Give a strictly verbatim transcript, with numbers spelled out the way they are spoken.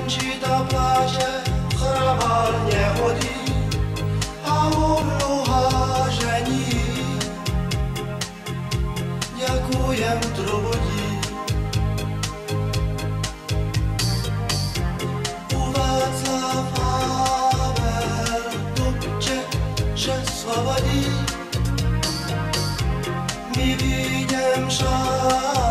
tańczy ta plaże, chrawalnie chodzi, a umlucha żeni. Dziękuję trudzi. Uwaca Paweł, dupcie, że swobodzi. Mi widzę szal.